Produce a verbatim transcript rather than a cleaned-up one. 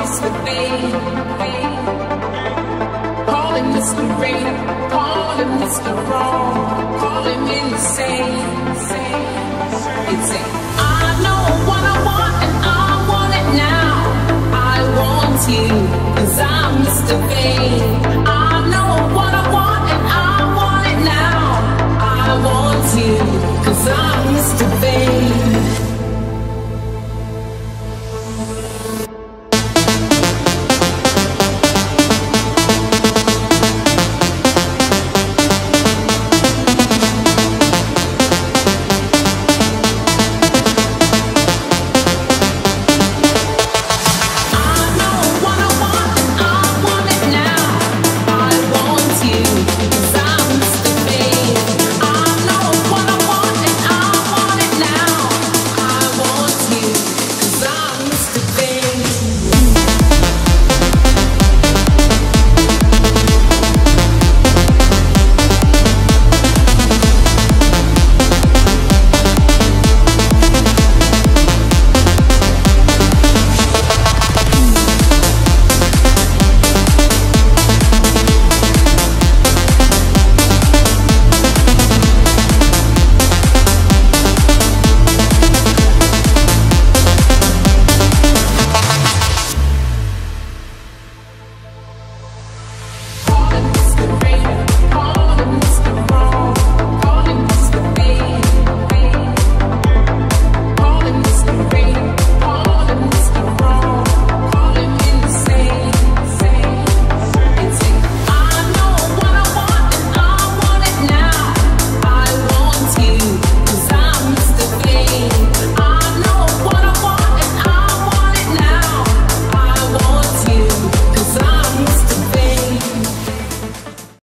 Mister Vain, calling Mister Rain, calling Mister Wrong, calling me insane. It's saying, I know what I want and I want it now. I want you, cause I'm Mister Vain.